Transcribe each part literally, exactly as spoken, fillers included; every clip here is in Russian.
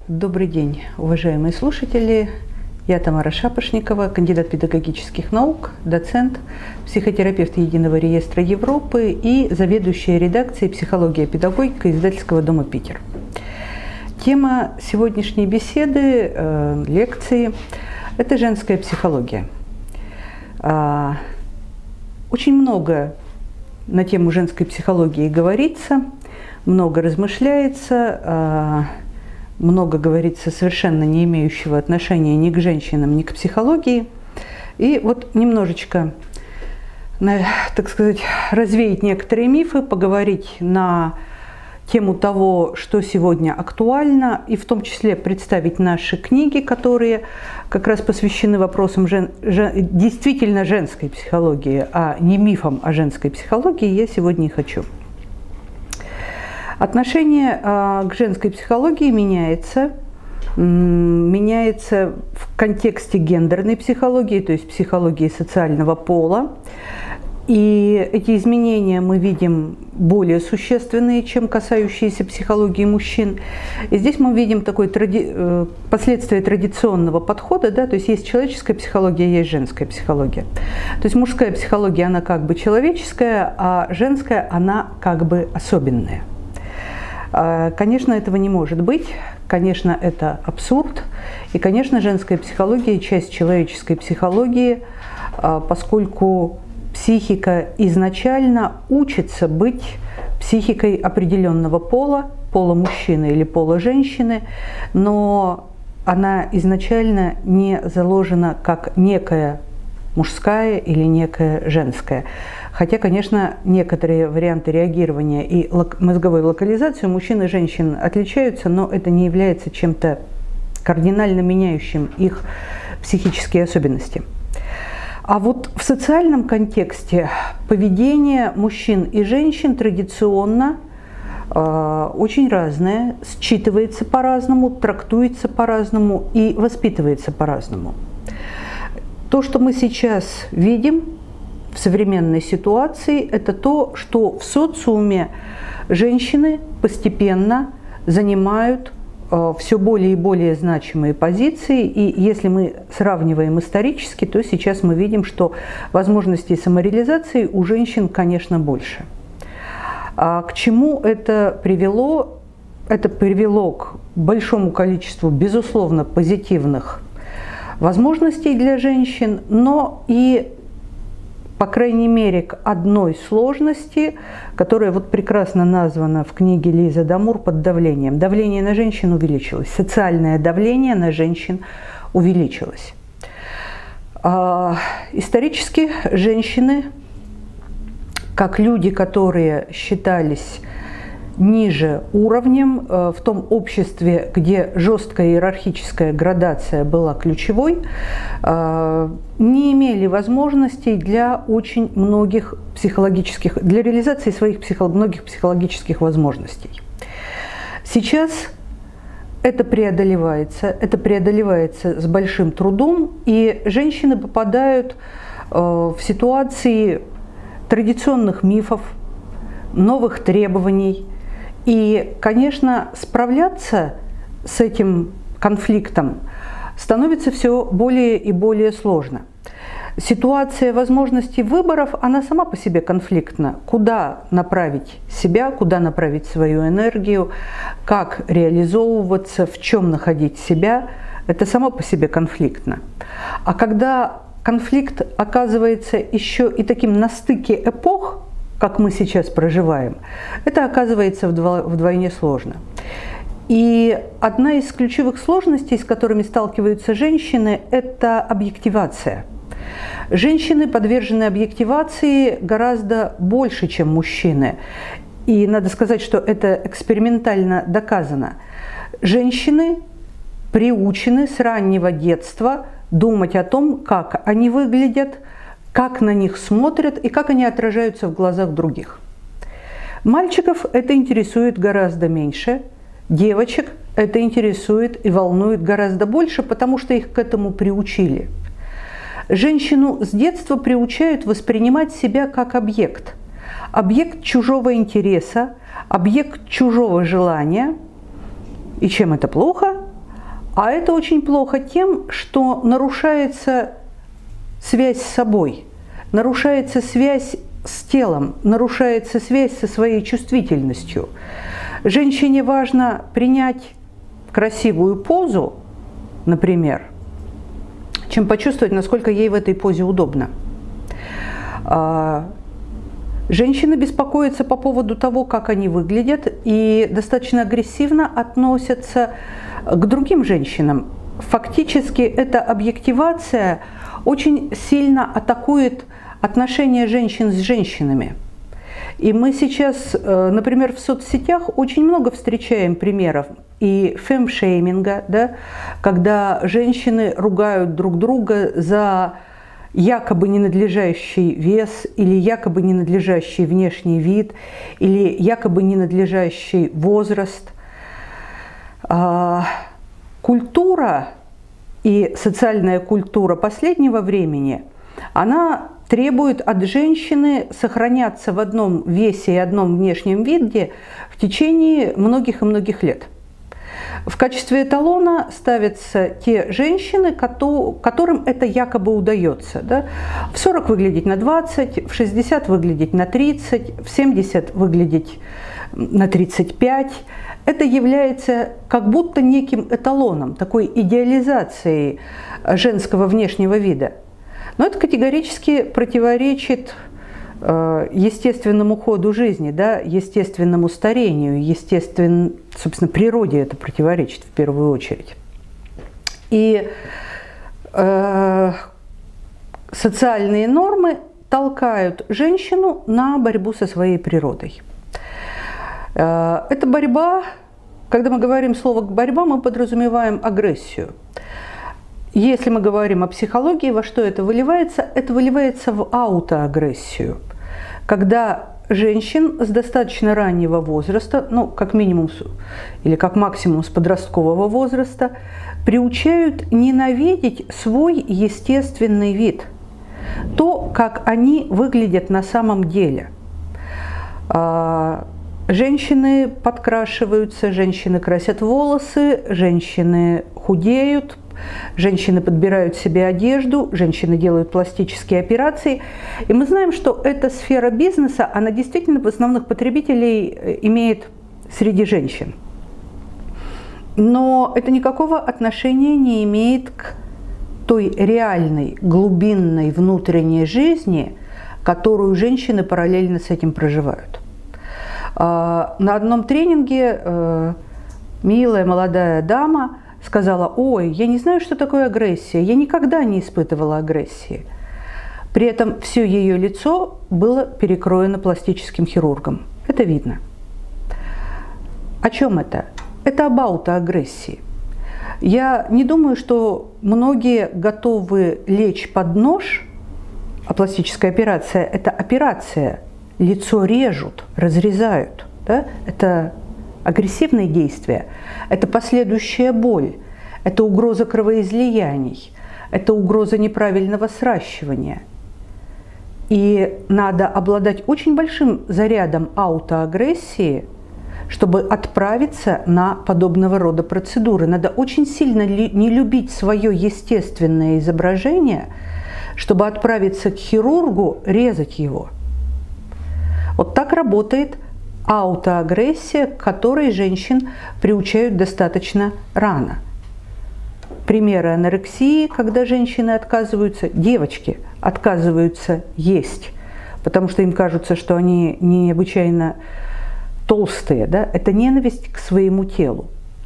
Добрый день, уважаемые слушатели. Я Тамара Шапошникова, кандидат педагогических наук, доцент, психотерапевт Единого реестра Европы и заведующая редакцией «Психология и педагогика» издательского дома «Питер». Тема сегодняшней беседы, э, лекции – это женская психология. А, очень много на тему женской психологии говорится, много размышляется, а, много говорится совершенно не имеющего отношения ни к женщинам, ни к психологии. И вот немножечко, так сказать, развеять некоторые мифы, поговорить на тему того, что сегодня актуально, и в том числе представить наши книги, которые как раз посвящены вопросам жен, жен, действительно женской психологии, а не мифам о женской психологии, я сегодня и хочу. Отношение а, к женской психологии меняется, меняется в контексте гендерной психологии, то есть психологии социального пола. И эти изменения мы видим более существенные, чем касающиеся психологии мужчин. И здесь мы видим такое тради... последствие традиционного подхода, да, то есть есть человеческая психология, есть женская психология. То есть мужская психология, она как бы человеческая, а женская, она как бы особенная. Конечно, этого не может быть, конечно, это абсурд, и, конечно, женская психология – часть человеческой психологии, поскольку психика изначально учится быть психикой определенного пола, пола мужчины или пола женщины, но она изначально не заложена как некая мужская или некая женская. Хотя, конечно, некоторые варианты реагирования и мозговой локализации у мужчин и женщин отличаются, но это не является чем-то кардинально меняющим их психические особенности. А вот в социальном контексте поведение мужчин и женщин традиционно э, очень разное, считывается по-разному, трактуется по-разному и воспитывается по-разному. То, что мы сейчас видим в современной ситуации, это то, что в социуме женщины постепенно занимают э, все более и более значимые позиции. И если мы сравниваем исторически, то сейчас мы видим, что возможностей самореализации у женщин, конечно, больше. А к чему это привело? Это привело к большому количеству, безусловно, позитивных возможностей для женщин, но и, по крайней мере, к одной сложности, которая вот прекрасно названа в книге Лизы Дамур «Под давлением». Давление на женщин увеличилось, социальное давление на женщин увеличилось. А, исторически женщины, как люди, которые считались ниже уровнем, в том обществе, где жесткая иерархическая градация была ключевой, не имели возможностей для очень многих психологических, для реализации своих психо, многих психологических возможностей. Сейчас это преодолевается, это преодолевается с большим трудом, и женщины попадают в ситуации традиционных мифов, новых требований. И, конечно, справляться с этим конфликтом становится все более и более сложно. Ситуация возможностей выборов, она сама по себе конфликтна. Куда направить себя, куда направить свою энергию, как реализовываться, в чем находить себя, это само по себе конфликтно. А когда конфликт оказывается еще и таким на стыке эпох, как мы сейчас проживаем, это оказывается вдвойне сложно. И одна из ключевых сложностей, с которыми сталкиваются женщины, это объективация. Женщины подвержены объективации гораздо больше, чем мужчины. И надо сказать, что это экспериментально доказано. Женщины приучены с раннего детства думать о том, как они выглядят, как на них смотрят и как они отражаются в глазах других. Мальчиков это интересует гораздо меньше, девочек это интересует и волнует гораздо больше, потому что их к этому приучили. Женщину с детства приучают воспринимать себя как объект. Объект чужого интереса, объект чужого желания. И чем это плохо? А это очень плохо тем, что нарушается связь с собой, нарушается связь с телом, нарушается связь со своей чувствительностью. Женщине важно принять красивую позу, например, чем почувствовать, насколько ей в этой позе удобно. Женщины беспокоятся по поводу того, как они выглядят, и достаточно агрессивно относятся к другим женщинам. Фактически эта объективация очень сильно атакует отношения женщин с женщинами. И мы сейчас, например, в соцсетях очень много встречаем примеров и фемшейминга, да, когда женщины ругают друг друга за якобы ненадлежащий вес или якобы ненадлежащий внешний вид или якобы ненадлежащий возраст. Культура и социальная культура последнего времени, она требует от женщины сохраняться в одном весе и одном внешнем виде в течение многих и многих лет. В качестве эталона ставятся те женщины, которым это якобы удается. Да? В сорок выглядеть на двадцать, в шестьдесят выглядеть на тридцать, в семьдесят выглядеть на тридцать пять. Это является как будто неким эталоном, такой идеализацией женского внешнего вида. Но это категорически противоречит э, естественному ходу жизни, да, естественному старению, естественно, собственно, природе это противоречит в первую очередь. И э, социальные нормы толкают женщину на борьбу со своей природой. Э, эта борьба, когда мы говорим слово «борьба», мы подразумеваем агрессию. Если мы говорим о психологии, во что это выливается? Это выливается в аутоагрессию, когда женщин с достаточно раннего возраста, ну, как минимум или как максимум с подросткового возраста, приучают ненавидеть свой естественный вид, то, как они выглядят на самом деле. Женщины подкрашиваются, женщины красят волосы, женщины худеют, женщины подбирают себе одежду, женщины делают пластические операции. И мы знаем, что эта сфера бизнеса, она действительно основных потребителей имеет среди женщин. Но это никакого отношения не имеет к той реальной, глубинной внутренней жизни, которую женщины параллельно с этим проживают. На одном тренинге милая молодая дама сказала: ой, я не знаю, что такое агрессия, я никогда не испытывала агрессии. При этом все ее лицо было перекроено пластическим хирургом. Это видно. О чем это? Это об аутоагрессии. Я не думаю, что многие готовы лечь под нож, а пластическая операция – это операция. Лицо режут, разрезают. Да? Это агрессивные действия, это последующая боль, это угроза кровоизлияний, это угроза неправильного сращивания. И надо обладать очень большим зарядом аутоагрессии, чтобы отправиться на подобного рода процедуры. Надо очень сильно не любить свое естественное изображение, чтобы отправиться к хирургу, резать его. Вот так работает аутоагрессия, к которой женщин приучают достаточно рано. Примеры анорексии, когда женщины отказываются, девочки отказываются есть, потому что им кажется, что они необычайно толстые. Да? Это ненависть к своему телу.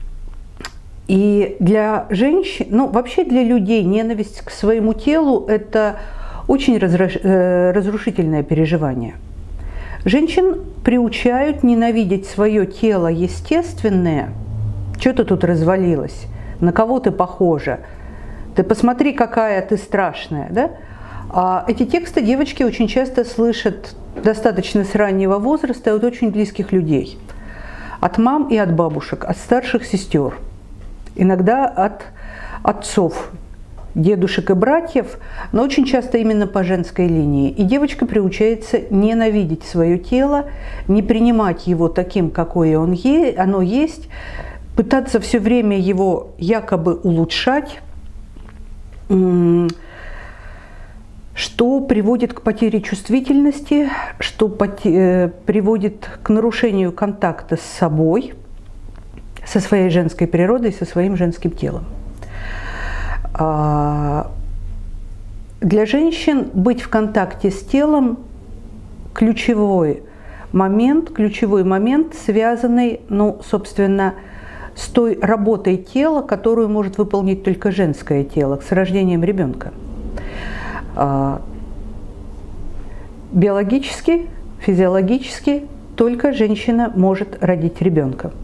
И для женщин, ну вообще для людей ненависть к своему телу – это очень разрушительное переживание. Женщин приучают ненавидеть свое тело естественное. Что ты тут развалилась? На кого ты похожа? Ты посмотри, какая ты страшная. Да? А эти тексты девочки очень часто слышат достаточно с раннего возраста от очень близких людей. От мам и от бабушек, от старших сестер. Иногда от отцов, дедушек и братьев, но очень часто именно по женской линии. И девочка приучается ненавидеть свое тело, не принимать его таким, какое он е- оно есть, пытаться все время его якобы улучшать, что приводит к потере чувствительности, что приводит к нарушению контакта с собой, со своей женской природой, со своим женским телом. Для женщин быть в контакте с телом ключевой момент, ключевой момент, связанный, ну, собственно, с той работой тела, которую может выполнить только женское тело, с рождением ребенка. Биологически, физиологически только женщина может родить ребенка.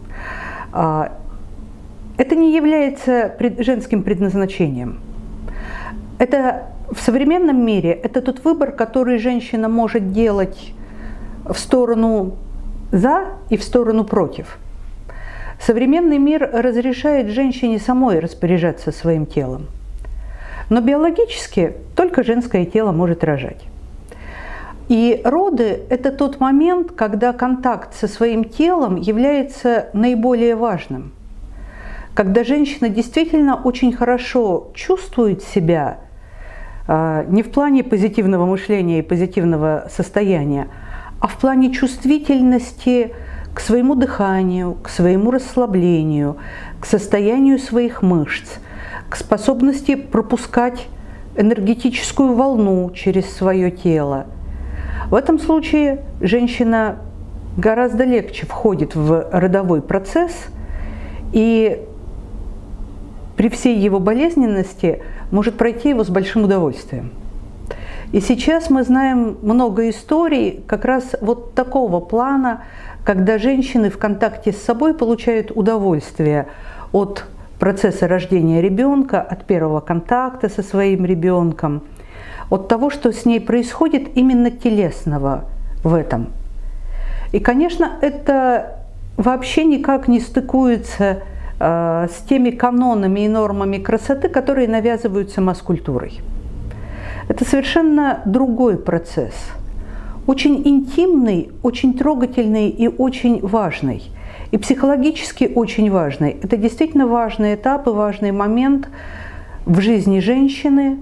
Это не является женским предназначением. Это в современном мире это тот выбор, который женщина может делать в сторону «за» и в сторону «против». Современный мир разрешает женщине самой распоряжаться своим телом. Но биологически только женское тело может рожать. И роды – это тот момент, когда контакт со своим телом является наиболее важным. Когда женщина действительно очень хорошо чувствует себя, не в плане позитивного мышления и позитивного состояния, а в плане чувствительности к своему дыханию, к своему расслаблению, к состоянию своих мышц, к способности пропускать энергетическую волну через свое тело. В этом случае женщина гораздо легче входит в родовой процесс и при всей его болезненности может пройти его с большим удовольствием. И сейчас мы знаем много историй как раз вот такого плана, когда женщины в контакте с собой получают удовольствие от процесса рождения ребенка, от первого контакта со своим ребенком, от того, что с ней происходит именно телесного в этом. И, конечно, это вообще никак не стыкуется э, с теми канонами и нормами красоты, которые навязываются масс-культурой. Это совершенно другой процесс, очень интимный, очень трогательный и очень важный, и психологически очень важный. Это действительно важный этап и важный момент в жизни женщины.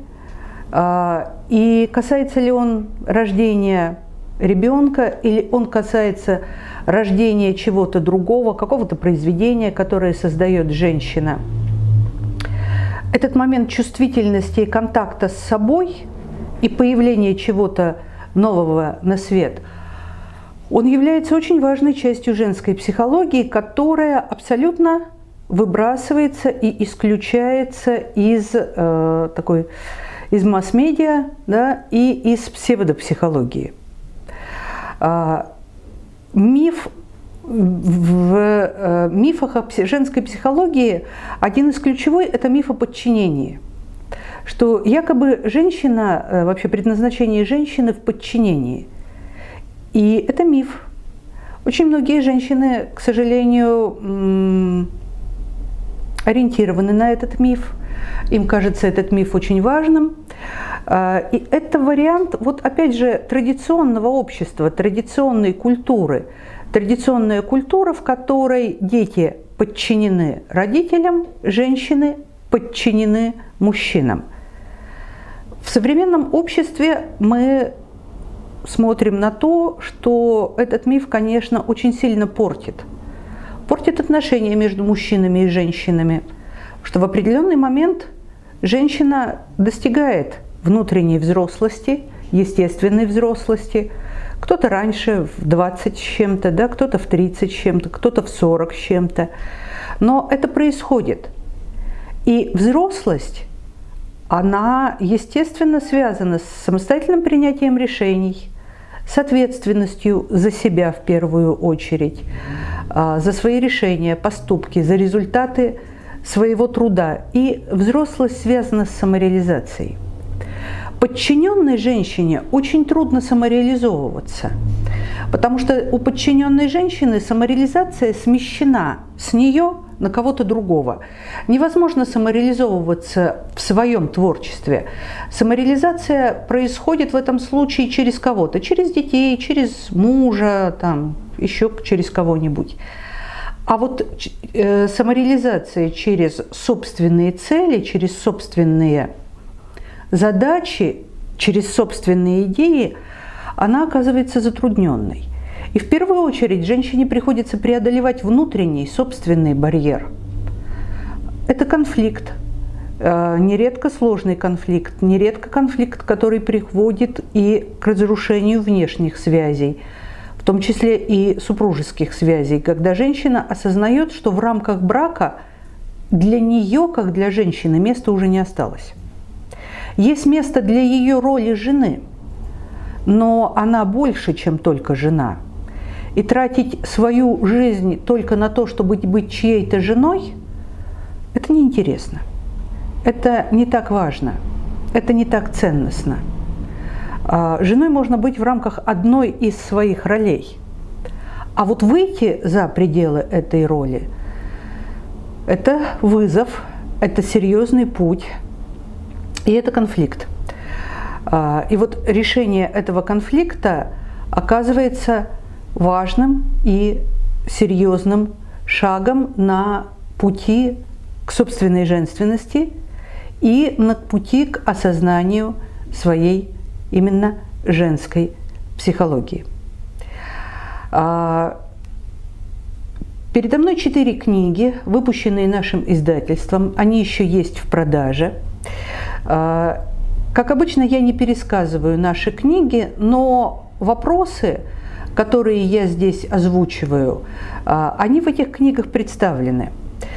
И касается ли он рождения ребенка, или он касается рождения чего-то другого, какого-то произведения, которое создает женщина. Этот момент чувствительности и контакта с собой и появления чего-то нового на свет, он является очень важной частью женской психологии, которая абсолютно выбрасывается и исключается из э, такой, из масс-медиа, да, и из псевдопсихологии. А, миф в э, мифах о женской психологии один из ключевой – это миф о подчинении. Что якобы женщина, вообще предназначение женщины в подчинении. И это миф. Очень многие женщины, к сожалению, ориентированы на этот миф. Им кажется этот миф очень важным. И это вариант, вот опять же, традиционного общества, традиционной культуры. Традиционная культура, в которой дети подчинены родителям, женщины подчинены мужчинам. В современном обществе мы смотрим на то, что этот миф, конечно, очень сильно портит. Портит отношения между мужчинами и женщинами. Что в определенный момент женщина достигает внутренней взрослости, естественной взрослости. Кто-то раньше, в двадцать с чем-то, да, кто-то в тридцать с чем-то, кто-то в сорок с чем-то. Но это происходит. И взрослость, она, естественно, связана с самостоятельным принятием решений, с ответственностью за себя в первую очередь, за свои решения, поступки, за результаты своего труда. И взрослость связана с самореализацией. Подчиненной женщине очень трудно самореализовываться, потому что у подчиненной женщины самореализация смещена с нее на кого-то другого. Невозможно самореализовываться в своем творчестве. Самореализация происходит в этом случае через кого-то, через детей, через мужа, там, еще через кого-нибудь. А вот э, самореализация через собственные цели, через собственные задачи, через собственные идеи, она оказывается затрудненной. И в первую очередь женщине приходится преодолевать внутренний, собственный барьер. Это конфликт, э, нередко сложный конфликт, нередко конфликт, который приводит и к разрушению внешних связей, в том числе и супружеских связей, когда женщина осознает, что в рамках брака для нее, как для женщины, места уже не осталось. Есть место для ее роли жены, но она больше, чем только жена. И тратить свою жизнь только на то, чтобы быть чьей-то женой, это неинтересно, это не так важно, это не так ценностно. Женой можно быть в рамках одной из своих ролей. А вот выйти за пределы этой роли – это вызов, это серьезный путь, и это конфликт. И вот решение этого конфликта оказывается важным и серьезным шагом на пути к собственной женственности и на пути к осознанию своей именно женской психологии. Передо мной четыре книги, выпущенные нашим издательством. Они еще есть в продаже. Как обычно, я не пересказываю наши книги, но вопросы, которые я здесь озвучиваю, они в этих книгах представлены.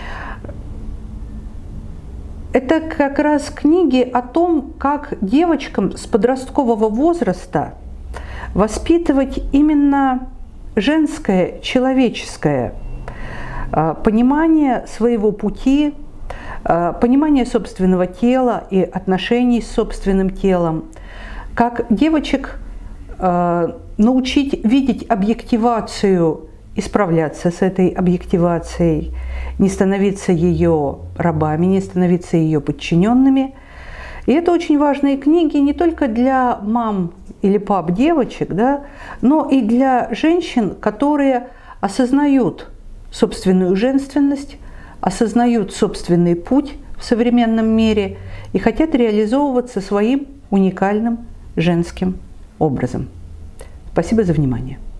Это как раз книги о том, как девочкам с подросткового возраста воспитывать именно женское, человеческое понимание своего пути, понимание собственного тела и отношений с собственным телом, как девочек научить видеть объективацию и справляться с этой объективацией, не становиться ее рабами, не становиться ее подчиненными. И это очень важные книги не только для мам или пап девочек, да, но и для женщин, которые осознают собственную женственность, осознают собственный путь в современном мире и хотят реализовываться своим уникальным женским образом. Спасибо за внимание.